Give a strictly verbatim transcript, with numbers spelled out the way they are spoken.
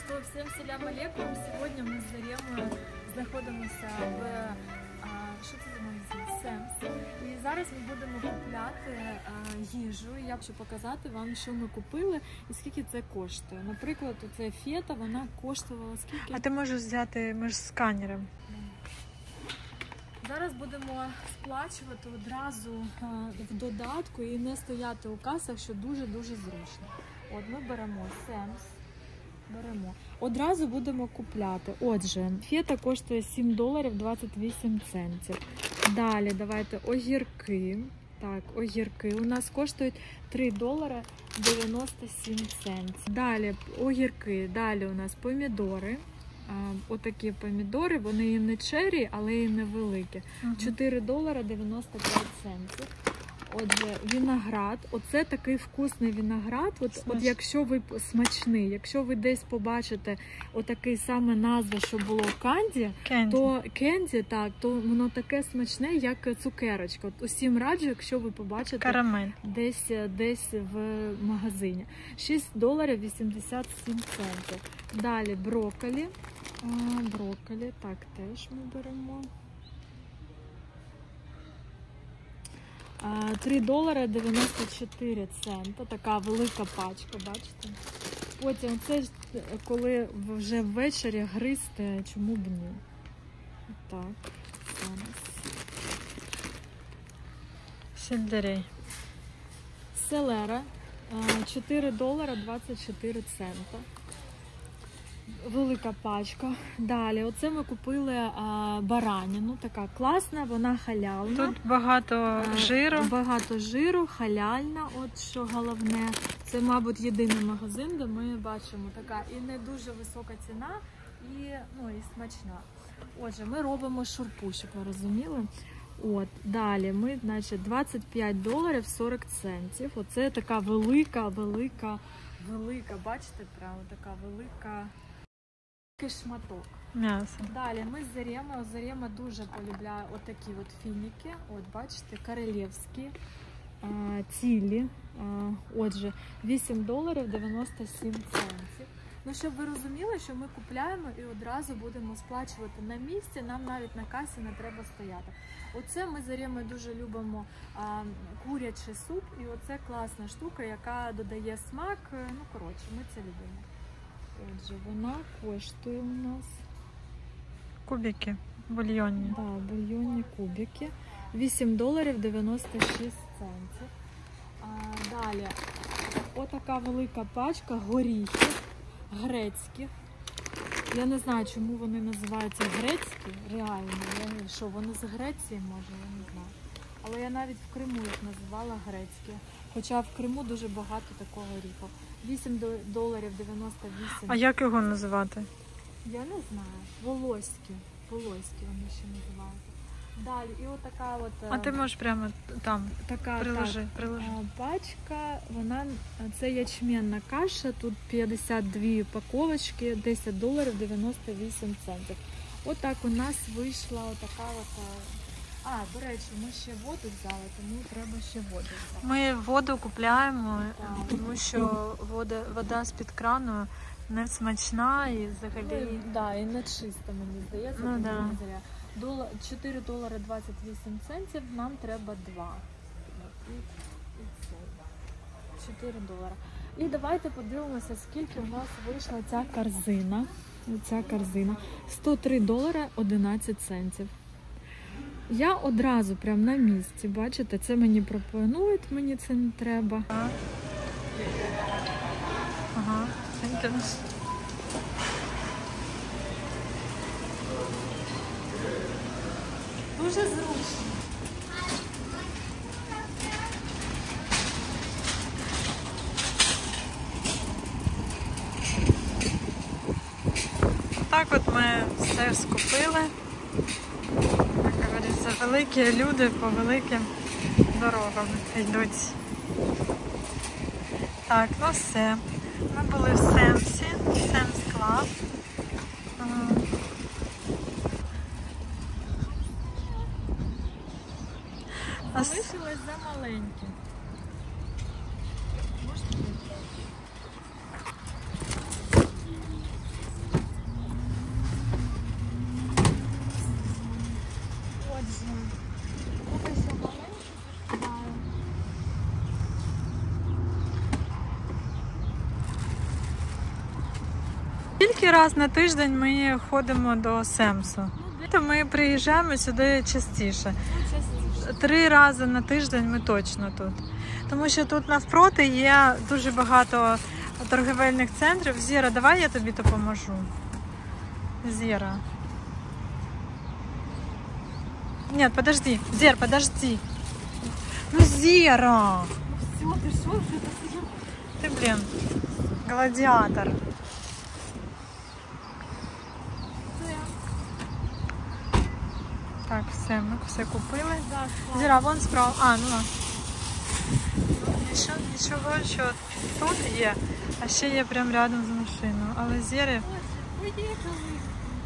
То всім селям алейкум. Сьогодні ми з Заремою знаходимося в а, що це за магазин? Семс. І зараз ми будемо купляти а, їжу. Я хочу показати вам, що ми купили і скільки це коштує. Наприклад, оця фета, вона коштувала скільки? А ти можеш взяти, ми ж сканером. Зараз будемо сплачувати одразу а, в додатку і не стояти у касах, що дуже-дуже зручно. От ми беремо Семс. Беремо. Одразу будемо купляти. Отже, фета коштує сім доларів двадцять вісім центів. Далі, давайте огірки. Так, огірки у нас коштують три долари дев'яносто сім центів. Далі огірки, далі у нас помідори. А, отакі помідори, вони і не чері, але і невеликі. Угу. чотири долари дев'яносто п'ять центів. Отже, виноград, оце такий вкусний виноград, от, от якщо ви смачний, якщо ви десь побачите отакий саме назва, що було канді, Кенді. то кенді, так, то воно таке смачне, як цукерочка. От усім раджу, якщо ви побачите Карамель. десь, десь в магазині. шість доларів вісімдесят сім центів. Далі брокколі, а, брокколі, так, теж ми беремо. три долари дев'яносто чотири цента, така велика пачка, бачите? Потім це ж коли вже ввечері гризти, чому б ні. Так, зараз. Сельдерей. Селера, чотири долари двадцять чотири цента. Велика пачка. Далі, оце ми купили а, баранину, така класна, вона халяльна. Тут багато жиру. Багато жиру, халяльна, от що головне. Це, мабуть, єдиний магазин, де ми бачимо така і не дуже висока ціна, і, ну, і смачна. Отже, ми робимо шурпу, щоб ви розуміли. От, далі ми, значить, двадцять п'ять доларів сорок центів. Оце така велика, велика, велика, бачите, прямо така велика шматок. М'ясо. Далі ми з Заремою. Зарема дуже полюбляє отакі от фініки. От бачите, королівські, а, цілі. А, отже, вісім доларів дев'яносто сім центів. Ну, щоб ви розуміли, що ми купляємо і одразу будемо сплачувати на місці, нам навіть на касі не треба стояти. Оце ми з Заремою дуже любимо а, курячий суп, і оце класна штука, яка додає смак. Ну, коротше, ми це любимо. Отже, вона коштує у нас Кубики бульйонні. да, бульйонні кубики. вісім доларів дев'яносто шість центів. А, далі, отака велика пачка горіхів грецьких. Я не знаю, чому вони називаються грецькі, реально. Я, що, вони з Греції, може, я не знаю. Але я навіть в Криму їх називала грецькі. Хоча в Криму дуже багато такого горіху. вісім доларів дев'яносто вісім. А як його називати? Я не знаю. Волоські. Волоські вони ще називають. Далі, і отака от... А ти можеш прямо там така, приложи, так, приложи. пачка, вона, це ячменна каша, тут п'ятдесят дві упаковочки, десять доларів дев'яносто вісім центів. Отак у нас вийшла отака от... А, до речі, ми ще воду взяли, тому треба ще воду взяти. Ми воду купляємо, Так. тому що вода, вода з-під крану не смачна і взагалі... Ну, да, і не чисто, мені здається. Ну, тому да. не зря. Дола- чотири долари двадцять вісім центів, нам треба два. І, і це. чотири долари. І давайте подивимося, скільки у нас вийшла ця корзина. Ця корзина. сто три долари одинадцять центів. Я одразу прям на місці, бачите, це мені пропонують, мені це не треба. Ага. Дуже зручно. Так от ми все скупили. Як говориться, великі люди по великим дорогам йдуть. Так, ну все. Ми були в Семсі, Семс Клаб. Залишилось за маленьке. Тільки раз на тиждень ми ходимо до Семсу. То ми приїжджаємо сюди частіше. Три рази на тиждень ми точно тут. Тому що тут навпроти є дуже багато торгівельних центрів. Зіра, давай я тобі допоможу. Зіра. Ні, подожди. Зір, подожди. Ну, Зіра! Все, ти що вже так? Ти, блін, гладіатор. Так, все, ми все купили. Зіра, вон справа. А, ну. Нічого, нічого, що тут є, а ще є прямо рядом з машиною. Але Зірі...